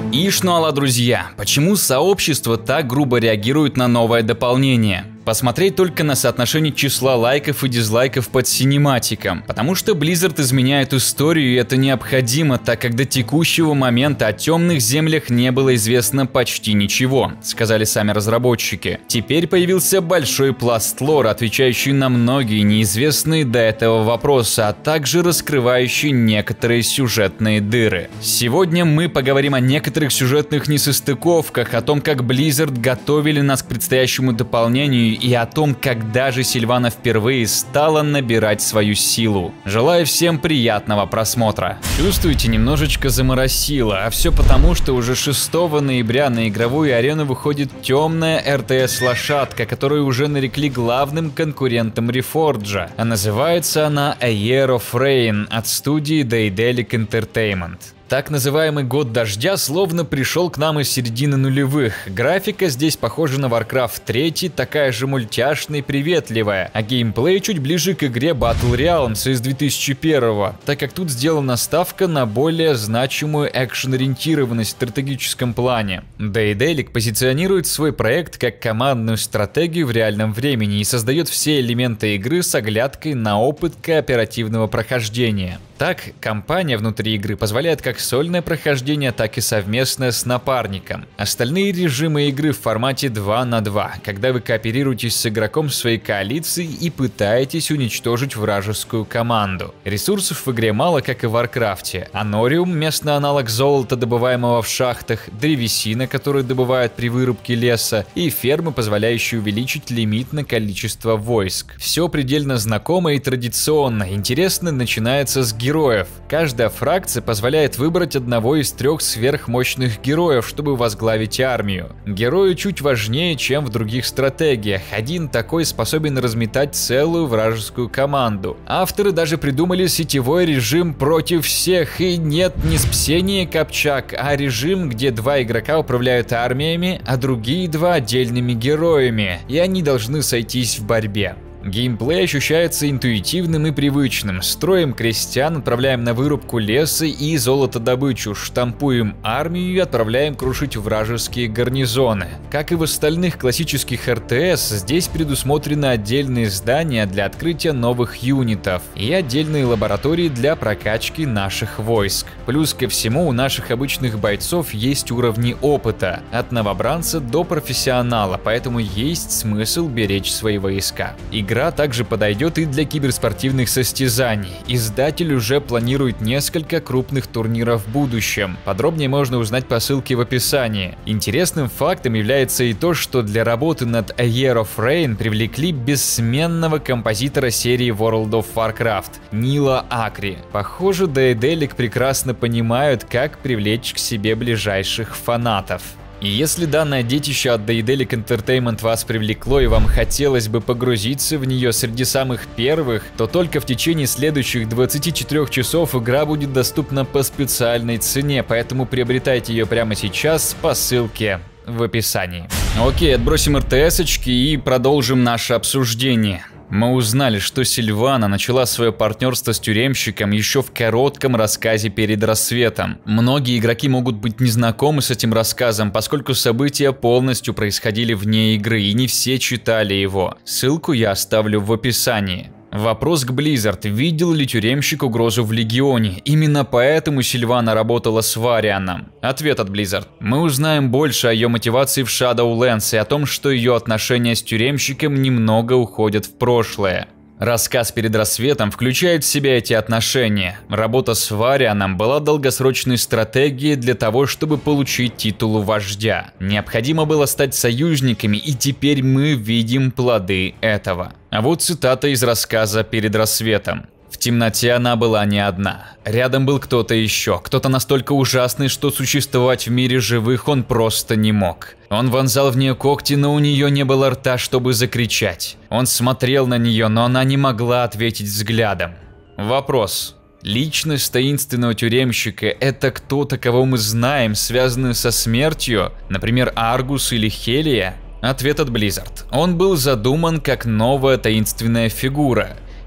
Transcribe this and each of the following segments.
Ишнуала, друзья, почему сообщество так грубо реагирует на новое дополнение? Посмотреть только на соотношение числа лайков и дизлайков под синематиком. Потому что Blizzard изменяет историю, и это необходимо, так как до текущего момента о темных землях не было известно почти ничего, сказали сами разработчики. Теперь появился большой пласт лора, отвечающий на многие неизвестные до этого вопросы, а также раскрывающий некоторые сюжетные дыры. Сегодня мы поговорим о некоторых сюжетных несостыковках, о том, как Blizzard готовили нас к предстоящему дополнению и о том, когда же Сильвана впервые стала набирать свою силу. Желаю всем приятного просмотра. Чувствуете, немножечко заморосило, а все потому, что уже 6 ноября на игровую арену выходит темная РТС-лошадка, которую уже нарекли главным конкурентом Reforged, а называется она A Year of Rain от студии Daedalic Entertainment. Так называемый год дождя словно пришел к нам из середины нулевых. Графика здесь похожа на Warcraft 3, такая же мультяшная и приветливая, а геймплей чуть ближе к игре Battle Realms из 2001, так как тут сделана ставка на более значимую экшен-ориентированность в стратегическом плане. Daedalic позиционирует свой проект как командную стратегию в реальном времени и создает все элементы игры с оглядкой на опыт кооперативного прохождения. Так, кампания внутри игры позволяет как сольное прохождение, так и совместное с напарником. Остальные режимы игры в формате 2 на 2, когда вы кооперируетесь с игроком своей коалиции и пытаетесь уничтожить вражескую команду. Ресурсов в игре мало, как и в Warcraft. Анориум, местный аналог золота, добываемого в шахтах, древесина, которую добывают при вырубке леса, и фермы, позволяющие увеличить лимит на количество войск. Все предельно знакомо и традиционно. Интересно начинается с героев. Каждая фракция позволяет выбрать одного из 3 сверхмощных героев, чтобы возглавить армию. Герои чуть важнее, чем в других стратегиях. Один такой способен разметать целую вражескую команду. Авторы даже придумали сетевой режим против всех, и нет, не спасение Копчак, а режим, где 2 игрока управляют армиями, а другие 2 отдельными героями, и они должны сойтись в борьбе. Геймплей ощущается интуитивным и привычным. Строим крестьян, отправляем на вырубку леса и золотодобычу, штампуем армию и отправляем крушить вражеские гарнизоны. Как и в остальных классических РТС, здесь предусмотрены отдельные здания для открытия новых юнитов и отдельные лаборатории для прокачки наших войск. Плюс ко всему, у наших обычных бойцов есть уровни опыта, от новобранца до профессионала, поэтому есть смысл беречь свои войска. Игра также подойдет и для киберспортивных состязаний. Издатель уже планирует несколько крупных турниров в будущем. Подробнее можно узнать по ссылке в описании. Интересным фактом является и то, что для работы над A Year of Rain привлекли бессменного композитора серии World of Warcraft Нила Акри. Похоже, Daedalic прекрасно понимают, как привлечь к себе ближайших фанатов. И если данное детище от Daedalic Entertainment вас привлекло и вам хотелось бы погрузиться в нее среди самых первых, то только в течение следующих 24 часов игра будет доступна по специальной цене, поэтому приобретайте ее прямо сейчас по ссылке в описании. Окей, отбросим РТС-очки и продолжим наше обсуждение. Мы узнали, что Сильвана начала свое партнерство с тюремщиком еще в коротком рассказе перед рассветом. Многие игроки могут быть незнакомы с этим рассказом, поскольку события полностью происходили вне игры, и не все читали его. Ссылку я оставлю в описании. Вопрос к Blizzard. Видел ли тюремщик угрозу в Легионе? Именно поэтому Сильвана работала с Варианом. Ответ от Blizzard. Мы узнаем больше о ее мотивации в Shadowlands и о том, что ее отношения с тюремщиком немного уходят в прошлое. Рассказ перед рассветом включает в себя эти отношения. Работа с Варианом была долгосрочной стратегией для того, чтобы получить титул вождя. Необходимо было стать союзниками, и теперь мы видим плоды этого. А вот цитата из рассказа перед рассветом. В темноте она была не одна. Рядом был кто-то еще, кто-то настолько ужасный, что существовать в мире живых он просто не мог. Он вонзал в нее когти, но у нее не было рта, чтобы закричать. Он смотрел на нее, но она не могла ответить взглядом. Вопрос. Личность таинственного тюремщика – это кто-то, кого мы знаем, связанный со смертью, например, Аргус или Хелия? Ответ от Blizzard. Он был задуман как новая таинственная фигура.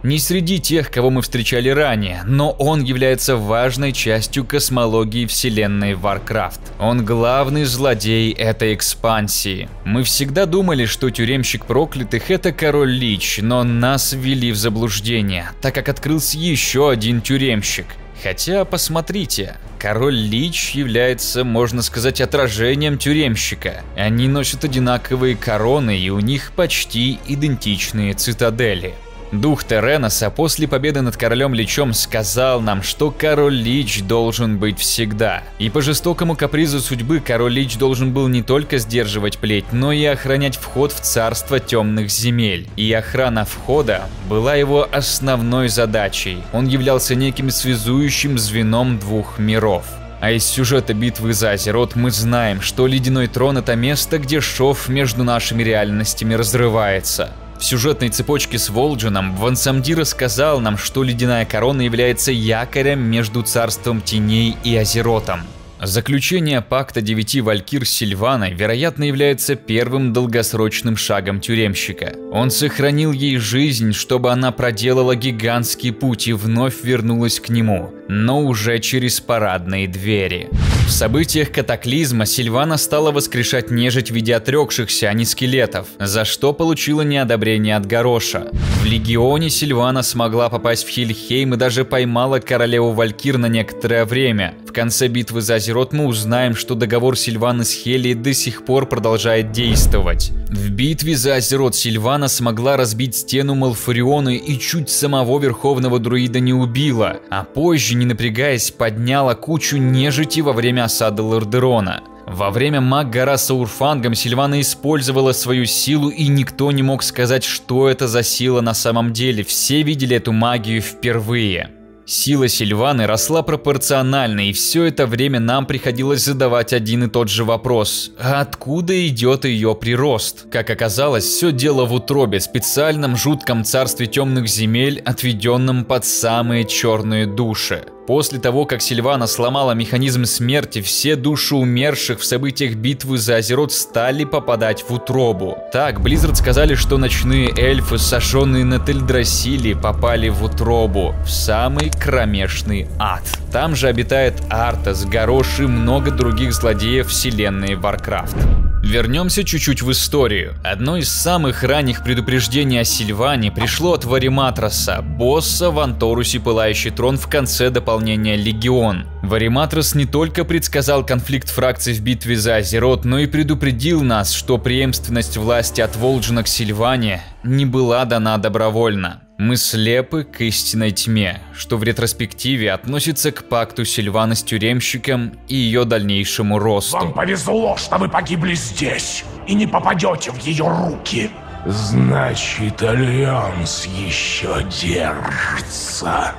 Не среди тех, кого мы встречали ранее, но он является важной частью космологии вселенной Warcraft. Он главный злодей этой экспансии. Мы всегда думали, что тюремщик проклятых — это король Лич, но нас ввели в заблуждение, так как открылся еще один тюремщик. Хотя, посмотрите, король Лич является, можно сказать, отражением тюремщика. Они носят одинаковые короны, и у них почти идентичные цитадели. Дух Тереноса после победы над королем Личом сказал нам, что король Лич должен быть всегда. И по жестокому капризу судьбы король Лич должен был не только сдерживать плеть, но и охранять вход в царство темных земель. И охрана входа была его основной задачей. Он являлся неким связующим звеном двух миров. А из сюжета битвы за Азерот мы знаем, что Ледяной Трон — это место, где шов между нашими реальностями разрывается. В сюжетной цепочке с Вол'джином Ван Самди рассказал нам, что Ледяная Корона является якорем между Царством Теней и Азеротом. Заключение пакта 9 Валькир с Сильваной, вероятно, является первым долгосрочным шагом тюремщика. Он сохранил ей жизнь, чтобы она проделала гигантский путь и вновь вернулась к нему, но уже через парадные двери. В событиях катаклизма Сильвана стала воскрешать нежить в виде отрекшихся, а не скелетов, за что получила неодобрение от Гарроша. В Легионе Сильвана смогла попасть в Хельхейм и даже поймала королеву Валькир на некоторое время. В конце битвы за Азерот мы узнаем, что договор Сильваны с Хелией до сих пор продолжает действовать. В битве за Азерот Сильвана смогла разбить стену Малфариона и чуть самого Верховного Друида не убила, а позже, не напрягаясь, подняла кучу нежити во время осады Лордерона. Во время Маг-Гора с Аурфангом Сильвана использовала свою силу, и никто не мог сказать, что это за сила на самом деле. Все видели эту магию впервые. Сила Сильваны росла пропорционально, и все это время нам приходилось задавать один и тот же вопрос: а откуда идет ее прирост? Как оказалось, все дело в утробе, специальном жутком царстве темных земель, отведенном под самые черные души. После того, как Сильвана сломала механизм смерти, все души умерших в событиях битвы за Азерот стали попадать в утробу. Так, Blizzard сказали, что ночные эльфы, сожженные на Тельдрасиле, попали в утробу, в самый кромешный ад. Там же обитает Артас, Гаррош и много других злодеев вселенной Warcraft. Вернемся чуть-чуть в историю. Одно из самых ранних предупреждений о Сильване пришло от Вариматроса, босса в Анторусе Пылающий Трон в конце дополнения Легион. Вариматрос не только предсказал конфликт фракций в битве за Азерот, но и предупредил нас, что преемственность власти от Вол'джина к Сильване не была дана добровольно. Мы слепы к истинной тьме, что в ретроспективе относится к пакту Сильваны с тюремщиком и ее дальнейшему росту. Вам повезло, что вы погибли здесь и не попадете в ее руки. Значит, Альянс еще держится.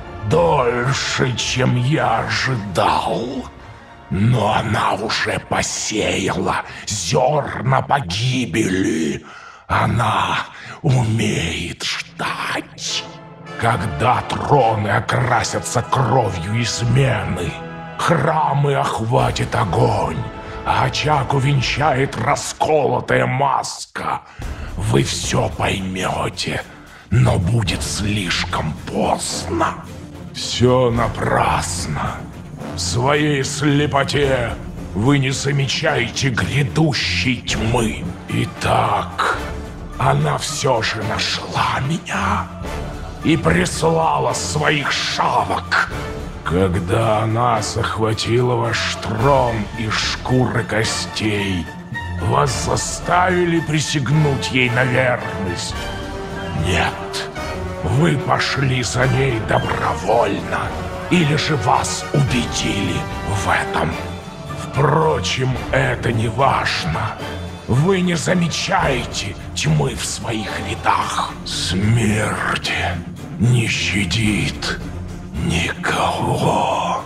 Дольше, чем я ожидал. Но она уже посеяла зерна погибели. Она умеет ждать. Когда троны окрасятся кровью измены, храмы охватит огонь, а очаг увенчает расколотая маска, вы все поймете, но будет слишком поздно. Все напрасно. В своей слепоте вы не замечаете грядущей тьмы. Итак, она все же нашла меня и прислала своих шавок. Когда она захватила ваш трон и шкуры костей, вас заставили присягнуть ей на верность. Нет, вы пошли за ней добровольно, или же вас убедили в этом. Впрочем, это не важно. Вы не замечаете тьмы в своих рядах. Смерть не щадит никого.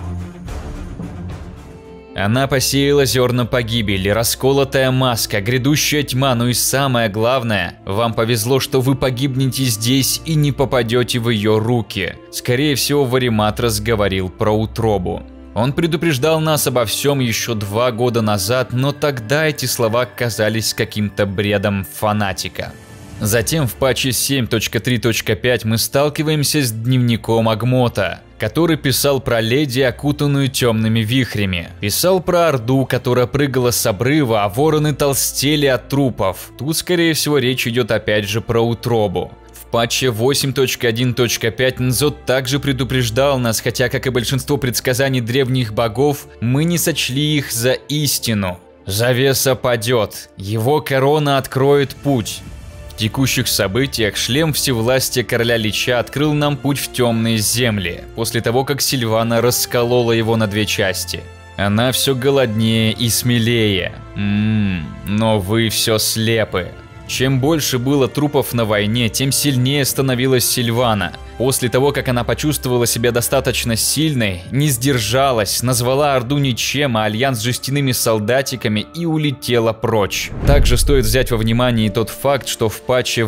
Она посеяла зерна погибели, расколотая маска, грядущая тьма, ну и самое главное, вам повезло, что вы погибнете здесь и не попадете в ее руки. Скорее всего, Вариматрос говорил про утробу. Он предупреждал нас обо всем еще 2 года назад, но тогда эти слова казались каким-то бредом фанатика. Затем в патче 7.3.5 мы сталкиваемся с дневником Агмота, который писал про леди, окутанную темными вихрями. Писал про Орду, которая прыгала с обрыва, а вороны толстели от трупов. Тут, скорее всего, речь идет опять же про утробу. В патче 8.1.5 Нзот также предупреждал нас, хотя, как и большинство предсказаний древних богов, мы не сочли их за истину. Завеса падет, его корона откроет путь. В текущих событиях шлем всевластия короля Лича открыл нам путь в темные земли, после того, как Сильвана расколола его на две части. Она все голоднее и смелее. Но вы все слепы. Чем больше было трупов на войне, тем сильнее становилась Сильвана. После того, как она почувствовала себя достаточно сильной, не сдержалась, назвала Орду ничем, а Альянс жестяными солдатиками и улетела прочь. Также стоит взять во внимание и тот факт, что в патче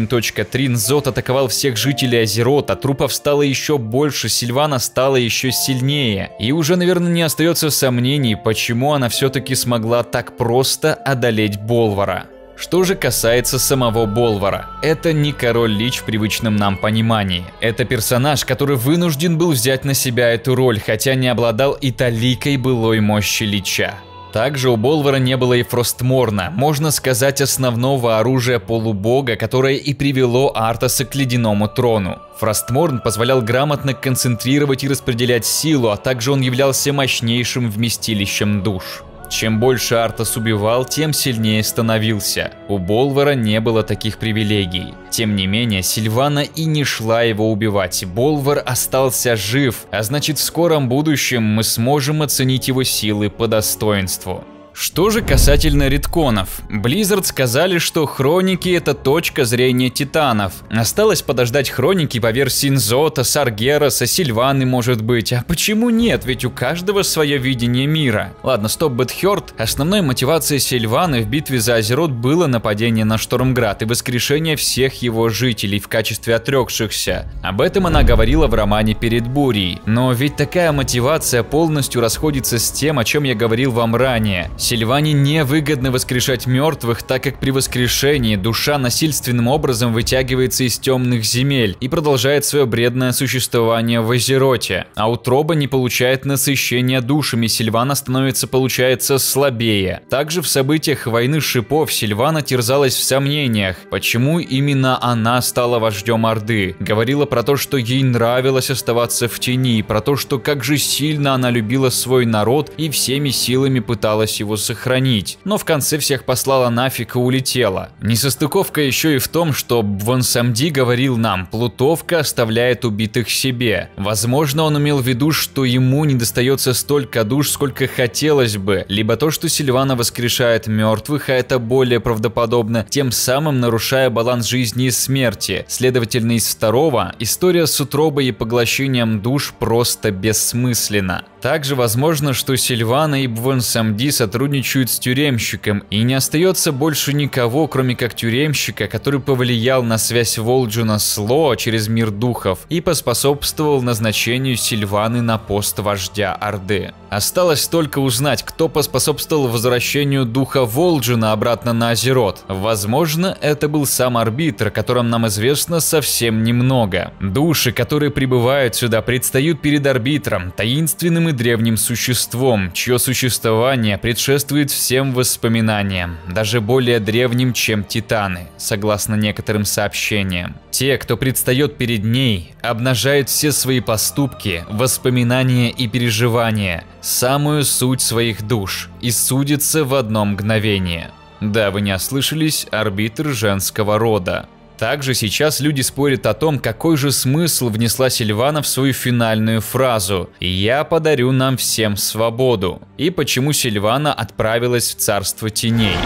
8.3 Нзот атаковал всех жителей Азерота, трупов стало еще больше, Сильвана стала еще сильнее. И уже, наверное, не остается сомнений, почему она все-таки смогла так просто одолеть Болвара. Что же касается самого Болвара, это не король Лич в привычном нам понимании. Это персонаж, который вынужден был взять на себя эту роль, хотя не обладал и таликой былой мощи Лича. Также у Болвара не было и Фростморна, можно сказать, основного оружия полубога, которое и привело Артаса к ледяному трону. Фростморн позволял грамотно концентрировать и распределять силу, а также он являлся мощнейшим вместилищем душ. Чем больше Артас убивал, тем сильнее становился. У Болвара не было таких привилегий. Тем не менее, Сильвана и не шла его убивать. Болвар остался жив, а значит, в скором будущем мы сможем оценить его силы по достоинству. Что же касательно редконов? Blizzard сказали, что хроники — это точка зрения титанов. Осталось подождать хроники по версии Нзота, Саргераса, Сильваны, может быть. А почему нет? Ведь у каждого свое видение мира. Ладно, стоп, Бэтхёрд. Основной мотивацией Сильваны в битве за Азерот было нападение на Штормград и воскрешение всех его жителей в качестве отрекшихся. Об этом она говорила в романе «Перед бурей». Но ведь такая мотивация полностью расходится с тем, о чем я говорил вам ранее. Сильване невыгодно воскрешать мертвых, так как при воскрешении душа насильственным образом вытягивается из темных земель и продолжает свое бредное существование в Азероте, а утроба не получает насыщения душами, Сильвана становится, получается, слабее. Также в событиях войны шипов Сильвана терзалась в сомнениях, почему именно она стала вождем Орды. Говорила про то, что ей нравилось оставаться в тени, про то, что как же сильно она любила свой народ и всеми силами пыталась его сохранить, но в конце всех послала нафиг и улетела. Несостыковка еще и в том, что Бвонсамди говорил нам, плутовка оставляет убитых себе. Возможно, он имел в виду, что ему не достается столько душ, сколько хотелось бы, либо то, что Сильвана воскрешает мертвых, а это более правдоподобно, тем самым нарушая баланс жизни и смерти. Следовательно, из второго история с утробой и поглощением душ просто бессмысленна. Также возможно, что Сильвана и Бвонсамди сотрудничают с тюремщиком, и не остается больше никого, кроме как тюремщика, который повлиял на связь Волджина с Ло через мир духов и поспособствовал назначению Сильваны на пост вождя Орды. Осталось только узнать, кто поспособствовал возвращению духа Волджина обратно на Азерот. Возможно, это был сам арбитр, о котором нам известно совсем немного. Души, которые прибывают сюда, предстают перед арбитром, таинственным и древним существом, чье существование предшествует всем воспоминаниям, даже более древним, чем Титаны, согласно некоторым сообщениям. Те, кто предстает перед ней, обнажают все свои поступки, воспоминания и переживания, самую суть своих душ, и судятся в одно мгновение. Да, вы не ослышались, арбитр женского рода. Также сейчас люди спорят о том, какой же смысл внесла Сильвана в свою финальную фразу «Я подарю нам всем свободу» и почему Сильвана отправилась в царство теней.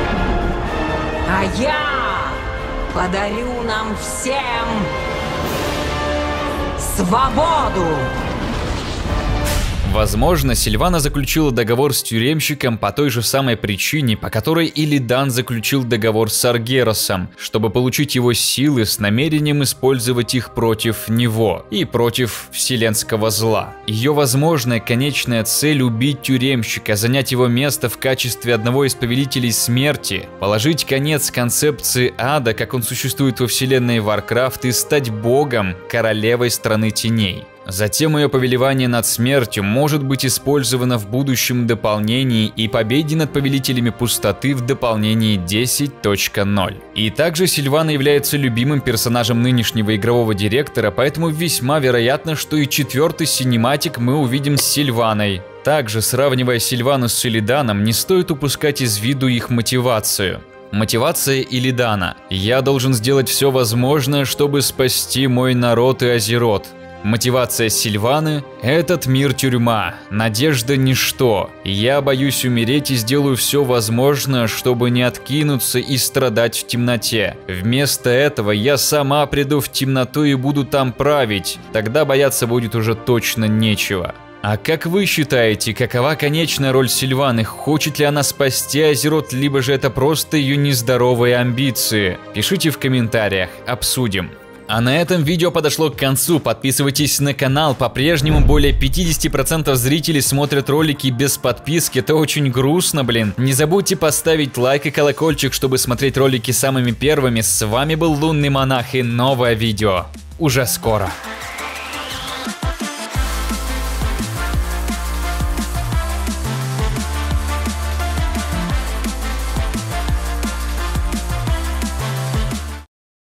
А я подарю нам всем свободу! Возможно, Сильвана заключила договор с тюремщиком по той же самой причине, по которой Илидан заключил договор с Аргеросом, чтобы получить его силы с намерением использовать их против него и против вселенского зла. Ее возможная конечная цель — убить тюремщика, занять его место в качестве одного из повелителей смерти, положить конец концепции ада, как он существует во вселенной Warcraft, и стать богом, королевой страны теней. Затем ее повелевание над смертью может быть использовано в будущем дополнении и победе над повелителями пустоты в дополнении 10.0. И также Сильвана является любимым персонажем нынешнего игрового директора, поэтому весьма вероятно, что и 4-й синематик мы увидим с Сильваной. Также, сравнивая Сильвану с Илиданом, не стоит упускать из виду их мотивацию. Мотивация Илидана: «Я должен сделать все возможное, чтобы спасти мой народ и Азерот». Мотивация Сильваны: «Этот мир тюрьма, надежда ничто. Я боюсь умереть и сделаю все возможное, чтобы не откинуться и страдать в темноте. Вместо этого я сама приду в темноту и буду там править. Тогда бояться будет уже точно нечего». А как вы считаете, какова конечная роль Сильваны? Хочет ли она спасти Азерот, либо же это просто ее нездоровые амбиции? Пишите в комментариях, обсудим. А на этом видео подошло к концу. Подписывайтесь на канал. По-прежнему более 50% зрителей смотрят ролики без подписки. Это очень грустно, блин. Не забудьте поставить лайк и колокольчик, чтобы смотреть ролики самыми первыми. С вами был Лунный Монах, и новое видео уже скоро.